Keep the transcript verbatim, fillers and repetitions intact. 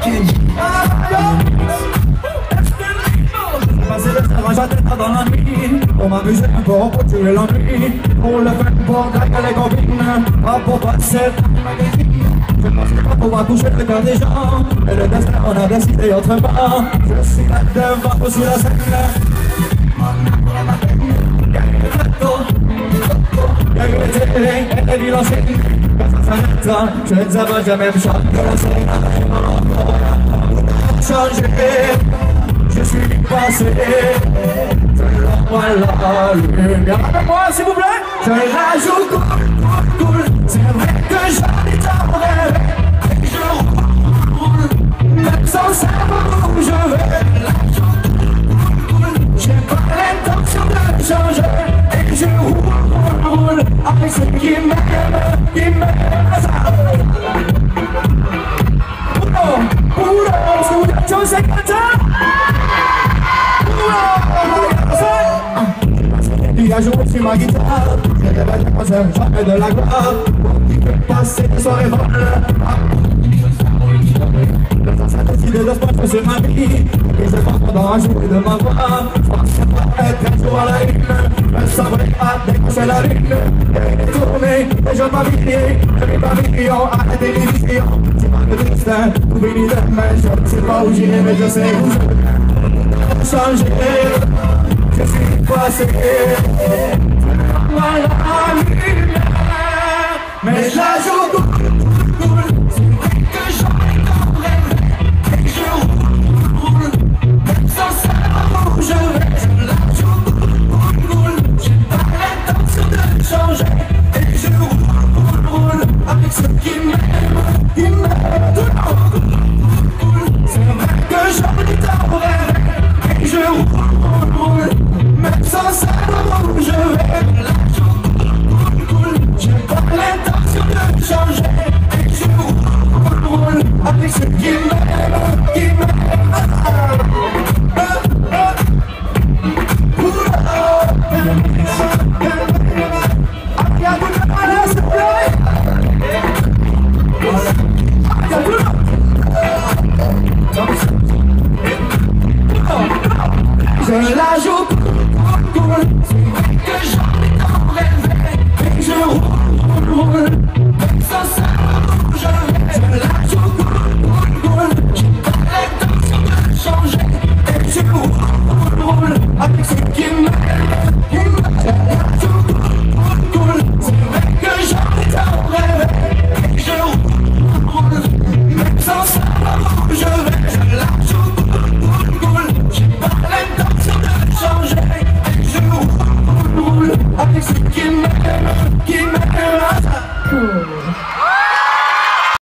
Passer le temps, j'attends pas dans la nuit. Pour m'amuser un peu, pour tuer l'ennui. Pour le faire, pour draguer les copines. Pas pour passer le magazine. Je pense que pas pouvoir toucher le cœur des gens. Et le destin, on a décidé autrement. Je suis là devant, sur la scène. Y'a eu les télés et les villes en chaîne. Quand ça s'arrête, je ne savais jamais me chanter que la scène. Changé, je suis passé. Je l'envoie la lumière. Avec moi s'il vous plaît. Je la joue cool, cool, cool. C'est vrai que j'en ai tant rêvé. Et je roule, même sans savoir où je vais. La joue cool, cool. J'ai pas l'intention de changer. Et je roule, roule, roule. Avec ceux qui m'aiment, qui m'aiment. Uno, uno, su un secreto. Il a joué sur ma guitare. Je rêvais de concert, jamais de la gloire. Il peut passer des soirées folles. Le temps s'est décidé de se pencher sur ma vie. Et je pense pendant un jour de ma voix. Je pensais pas être un jour à la une. Je savais pas décrocher la lune. Et les tournées, les jeux pavillés. Je n'ai pas million à la télévision. C'est pas de destin, tout finit demain. Je ne sais pas où j'irai, mais je sais où je vais changer. Je suis passé à la lumière. Mais je la joue.